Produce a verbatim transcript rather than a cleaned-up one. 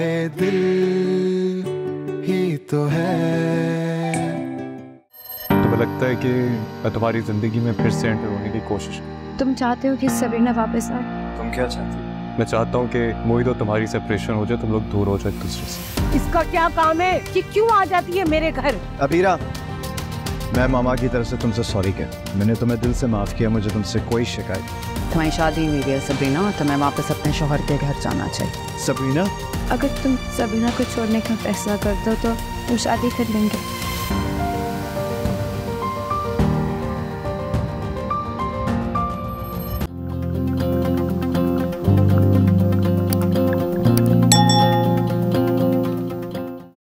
ये दिल ही तो है। तुम्हें लगता है कि मैं तुम्हारी जिंदगी में फिर से एंटर होने की कोशिश करूं? तुम चाहते हो कि सबरीना वापस आए? तुम क्या चाहती हो? मैं चाहता हूँ कि मोहित और तुम्हारी सेपरेशन हो जाए, तुम लोग दूर हो जाए एक दूसरे से। इसका क्या काम है कि क्यों आ जाती है मेरे घर? अबीरा, मैं मामा की तरफ से तुमसे सॉरी कह, मैंने तुम्हें दिल से माफ किया, मुझे तुमसे कोई शिकायत। तुम्हारी शादी हुई है सबरीना, तो मैं वापस अपने शौहर के घर जाना चाहिए। सबरीना, अगर तुम सबरीना को छोड़ने का फैसला कर दो तो हम शादी कर लेंगे।